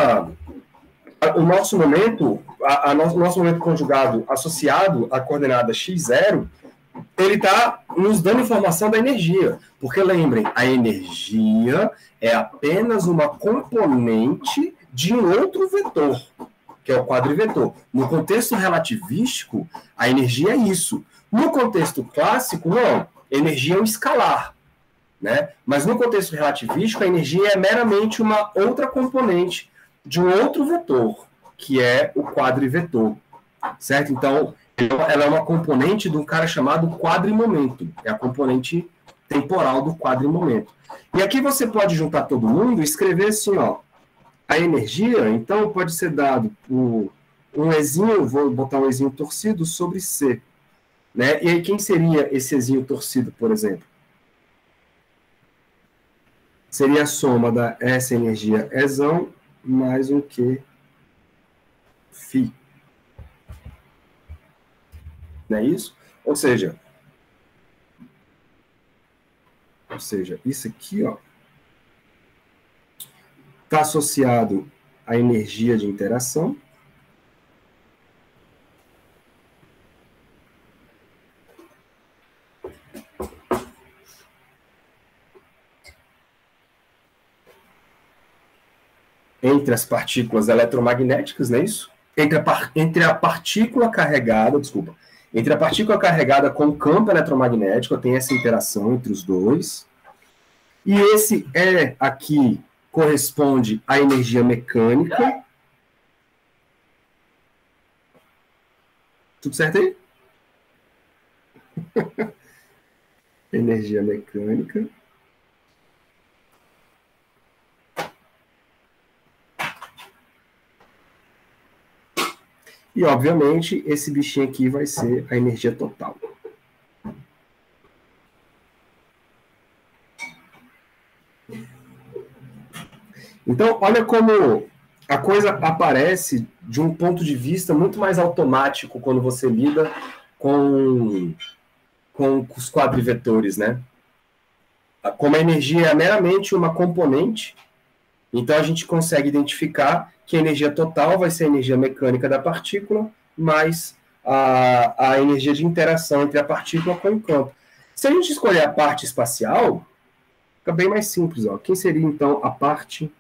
nosso momento, nosso momento conjugado associado à coordenada x0, ele está nos dando informação da energia. Porque lembrem, a energia é apenas uma componente de um outro vetor, que é o quadrivetor. No contexto relativístico, a energia é isso. No contexto clássico, não. Energia é um escalar. Né? Mas no contexto relativístico, a energia é meramente uma outra componente de um outro vetor, que é o quadrivetor. Certo? Então, ela é uma componente de um cara chamado quadrimomento. É a componente temporal do quadrimomento. E aqui você pode juntar todo mundo e escrever assim, ó. A energia, então, pode ser dado por um Ezinho, vou botar um Ezinho torcido, sobre C. Né? E aí, quem seria esse Ezinho torcido, por exemplo? Seria a soma da essa energia Ezão mais um Q φ. Não é isso? Ou seja, isso aqui, ó, está associado à energia de interação. Entre as partículas eletromagnéticas, não é isso? Entre a partícula carregada, entre a partícula carregada com o campo eletromagnético, tem essa interação entre os dois. E esse E aqui corresponde à energia mecânica. Tudo certo aí? Energia mecânica. E, obviamente, esse bichinho aqui vai ser a energia total. Então, olha como a coisa aparece de um ponto de vista muito mais automático quando você lida com os quadrivetores, né? Como a energia é meramente uma componente, então a gente consegue identificar que a energia total vai ser a energia mecânica da partícula, mais a energia de interação entre a partícula com o campo. Se a gente escolher a parte espacial, fica bem mais simples. Ó. Quem seria, então, a parte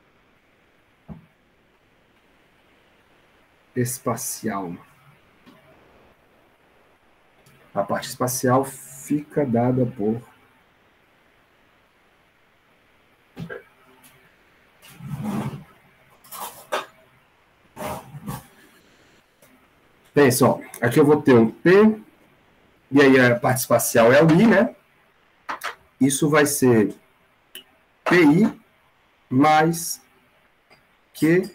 espacial? A parte espacial fica dada por... Pensa, ó, aqui eu vou ter um P, e aí a parte espacial é o I, né? Isso vai ser PI mais QAI.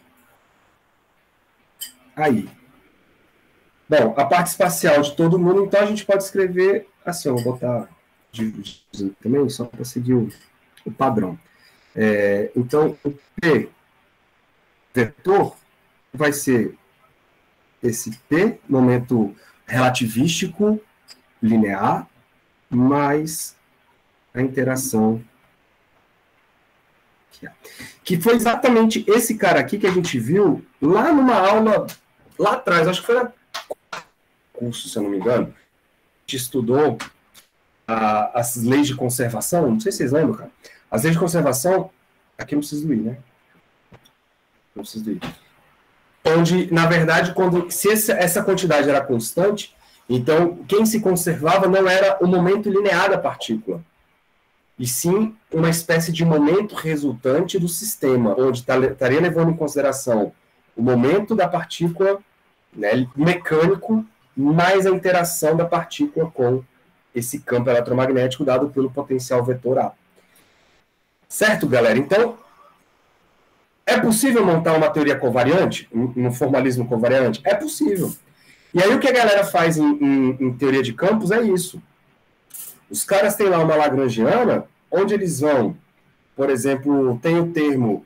Bom, a parte espacial de todo mundo, então a gente pode escrever assim, eu vou botar dividido também, só para seguir o padrão. Então, o P vetor vai ser esse P, momento relativístico linear, mais a interação que foi exatamente esse cara aqui que a gente viu lá numa aula lá atrás, acho que foi no curso, se eu não me engano, a gente estudou as leis de conservação, não sei se vocês lembram, cara. As leis de conservação, aqui não preciso do I, né? Não preciso do I. Onde, na verdade, se essa quantidade era constante, então quem se conservava não era o momento linear da partícula, e sim uma espécie de momento resultante do sistema, onde estaria levando em consideração o momento da partícula, né, mecânico, mais a interação da partícula com esse campo eletromagnético dado pelo potencial vetor A. Certo, galera? Então, é possível montar uma teoria covariante, um formalismo covariante? É possível. E aí o que a galera faz em teoria de campos é isso. Os caras têm lá uma lagrangiana, onde eles vão, por exemplo, tem o termo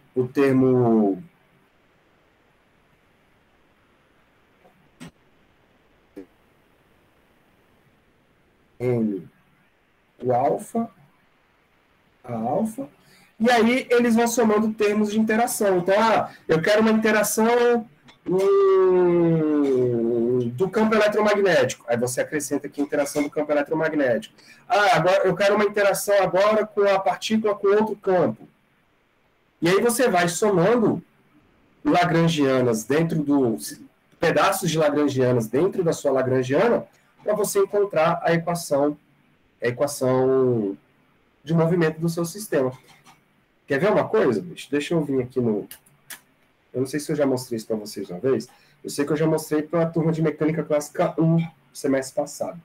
N, o alfa, a alfa, e aí eles vão somando termos de interação. Então, eu quero uma interação do campo eletromagnético. Aí você acrescenta aqui a interação do campo eletromagnético. Agora eu quero uma interação agora com a partícula com outro campo. E aí você vai somando lagrangianas pedaços de lagrangianas dentro da sua lagrangiana para você encontrar a equação de movimento do seu sistema. Quer ver uma coisa, bicho? Deixa eu vir aqui no... Eu não sei se eu já mostrei isso para vocês uma vez. Eu sei que eu já mostrei para a turma de Mecânica Clássica 1, semestre passado.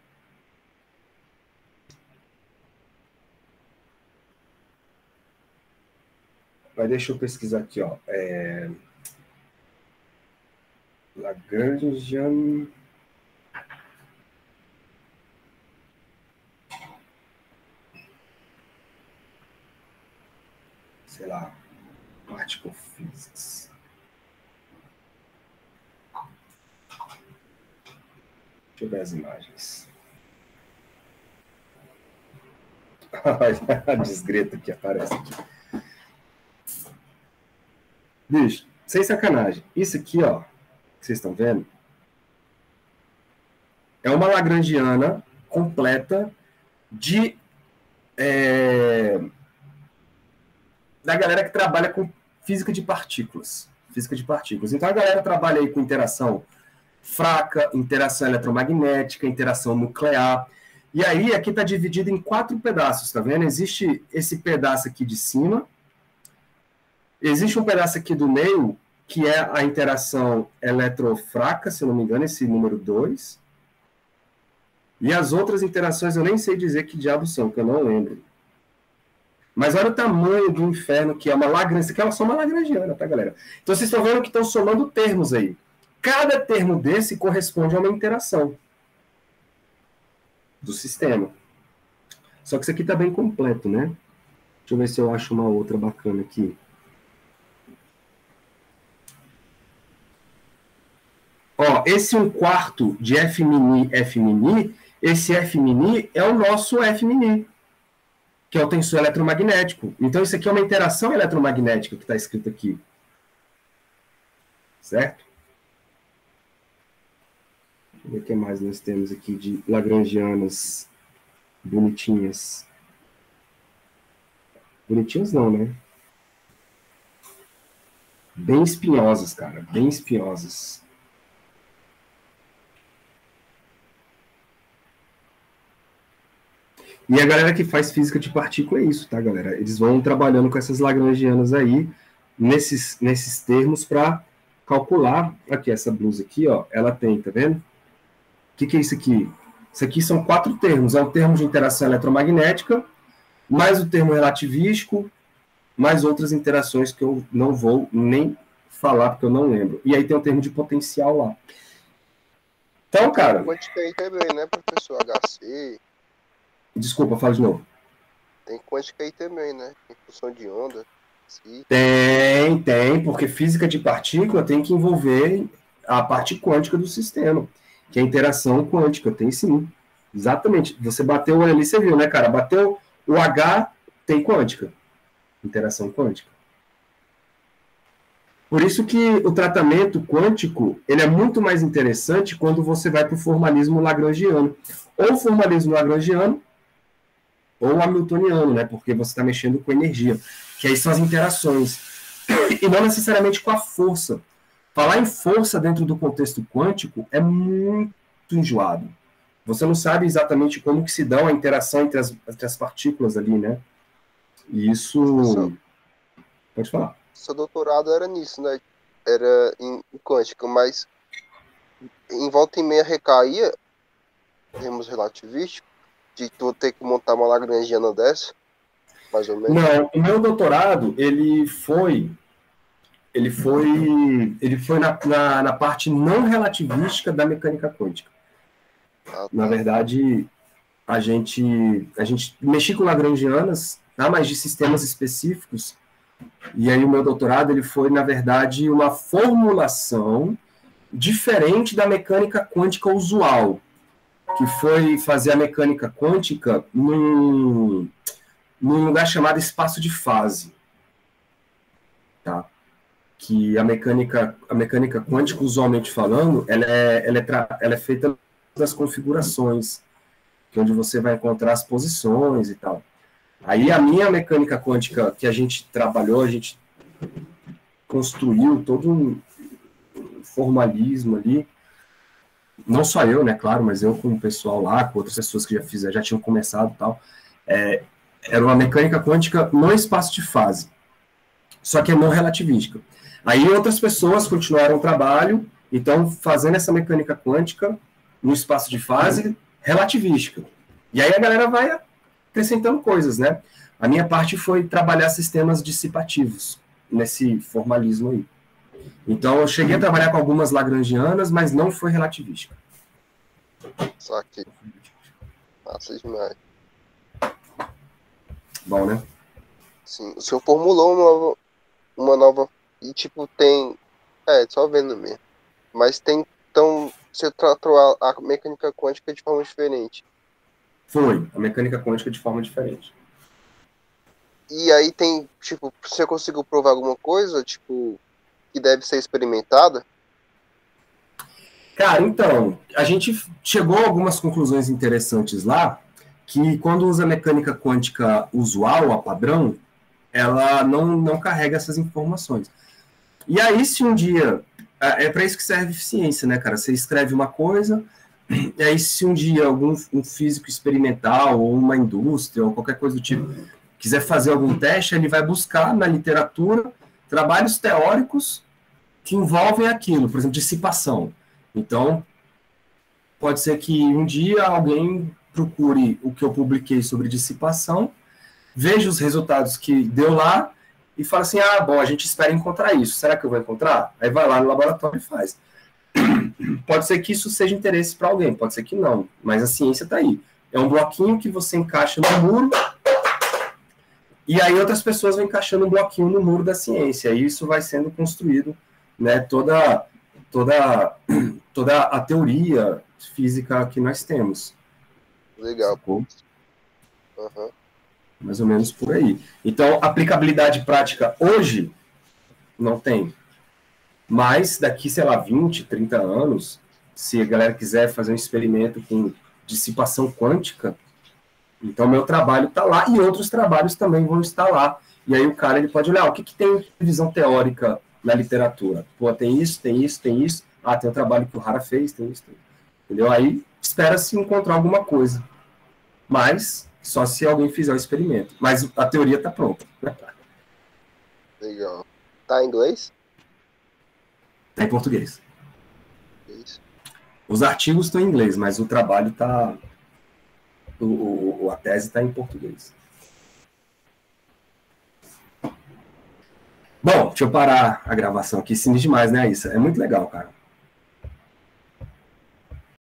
Mas deixa eu pesquisar aqui, ó. Lagrangian... sei lá, Particle Physics. Deixa eu ver as imagens. A desgreta que aparece aqui. Bicho, sem sacanagem. Isso aqui, ó, que vocês estão vendo, é uma lagrangiana completa da galera que trabalha com física de partículas. Então, a galera trabalha aí com interação fraca, interação eletromagnética, interação nuclear. E aí, aqui está dividido em 4 pedaços, tá vendo? Existe esse pedaço aqui de cima. Existe um pedaço aqui do meio, que é a interação eletrofraca, se eu não me engano, esse número 2. E as outras interações eu nem sei dizer que diabos são, que eu não lembro. Mas olha o tamanho do inferno que é uma Lagrange. Isso aqui é só uma lagrangiana, tá, galera? Então vocês estão vendo que estão somando termos aí. Cada termo desse corresponde a uma interação do sistema. Só que isso aqui está bem completo, né? Deixa eu ver se eu acho uma outra bacana aqui. Ó, esse 1/4 de F-mini, F-mini, esse F-mini é o nosso F-mini, que é o tensor eletromagnético. Então, isso aqui é uma interação eletromagnética que está escrito aqui. Certo? Deixa eu ver o que mais nós temos aqui de lagrangianas bonitinhas. Bonitinhas não, né? Bem espinhosas, cara. Bem espinhosas. E a galera que faz física de partícula é isso, tá, galera? Eles vão trabalhando com essas lagrangianas aí, nesses termos, para calcular. Aqui, essa blusa aqui, ó, ela tem, tá vendo? O que é isso aqui? Isso aqui são 4 termos. É o termo de interação eletromagnética, mais o termo relativístico, mais outras interações que eu não vou nem falar, porque eu não lembro. E aí tem o termo de potencial lá. Então, cara... Quântica aí também, né, professor? HC... Desculpa, fala de novo. Tem quântica aí também, né? Em função de onda. Sim. Tem, porque física de partícula tem que envolver a parte quântica do sistema, que é a interação quântica, tem sim. Exatamente. Você bateu ali, você viu, né, cara? Bateu o H, tem quântica. Interação quântica. Por isso que o tratamento quântico, ele é muito mais interessante quando você vai para o formalismo lagrangiano. Ou o formalismo lagrangiano, ou hamiltoniano, né? Porque você está mexendo com energia, que aí são as interações, e não necessariamente com a força. Falar em força dentro do contexto quântico é muito enjoado. Você não sabe exatamente como que se dá a interação entre as partículas ali, né? E isso... Pode falar. Seu doutorado era nisso, né? Era em quântica, mas em volta e meia recaía termos relativísticos, de tu ter que montar uma lagrangiana dessa, mais ou menos? Não, o meu doutorado, ele foi na parte não relativística da mecânica quântica. Ah, tá. Na verdade, a gente mexia com lagrangianas, tá? Mas de sistemas específicos, e aí o meu doutorado, ele foi, na verdade, uma formulação diferente da mecânica quântica usual, que foi fazer a mecânica quântica num lugar chamado espaço de fase, tá? Que a mecânica quântica, usualmente falando, ela é feita das configurações, que é onde você vai encontrar as posições e tal. Aí a minha mecânica quântica que a gente trabalhou, a gente construiu todo um formalismo ali, não só eu, né, claro, mas eu com o pessoal lá, com outras pessoas que já tinham começado e tal, era uma mecânica quântica no espaço de fase, só que é não relativística. Aí outras pessoas continuaram o trabalho, então fazendo essa mecânica quântica no espaço de fase relativística. E aí a galera vai acrescentando coisas, né? A minha parte foi trabalhar sistemas dissipativos nesse formalismo aí. Então, eu cheguei a trabalhar com algumas lagrangianas, mas não foi relativística. Saquei. Massa demais. Bom, né? Sim, o senhor formulou uma nova... E, tipo, tem... só vendo mesmo. Mas tem... Então, você tratou a mecânica quântica de forma diferente. Foi. A mecânica quântica de forma diferente. E aí tem, tipo... Você conseguiu provar alguma coisa, tipo... que deve ser experimentada? Cara, então, a gente chegou a algumas conclusões interessantes lá, que quando usa a mecânica quântica usual, a padrão, ela não carrega essas informações. E aí, se um dia... É para isso que serve ciência, né, cara? Você escreve uma coisa, e aí se um dia um físico experimental, ou uma indústria, ou qualquer coisa do tipo, quiser fazer algum teste, ele vai buscar na literatura trabalhos teóricos que envolvem aquilo, por exemplo, dissipação. Então, Pode ser que um dia alguém procure o que eu publiquei sobre dissipação, veja os resultados que deu lá e fala assim, ah, bom, a gente espera encontrar isso. Será que eu vou encontrar? Aí vai lá no laboratório e faz. Pode ser que isso seja interesse para alguém, pode ser que não, mas a ciência está aí. É um bloquinho que você encaixa no muro e aí outras pessoas vão encaixando um bloquinho no muro da ciência. E isso vai sendo construído, né, toda a teoria física que nós temos. Legal. Sacou? Uhum. Mais ou menos por aí. Então, aplicabilidade prática hoje não tem. Mas daqui, sei lá, 20, 30 anos, se a galera quiser fazer um experimento com dissipação quântica, então meu trabalho está lá e outros trabalhos também vão estar lá. E aí o cara ele pode olhar, o que tem de visão teórica na literatura? Pô, tem isso, tem isso, tem isso. Ah, tem o trabalho que o Hara fez, tem isso, tem isso. Entendeu? Aí espera-se encontrar alguma coisa. Mas só se alguém fizer o experimento. Mas a teoria está pronta. Legal. Tá em inglês? Está em português. Isso. Os artigos estão em inglês, mas o trabalho está... a tese está em português. Bom, deixa eu parar a gravação aqui. Sinistro demais, né, Aissa? É muito legal, cara.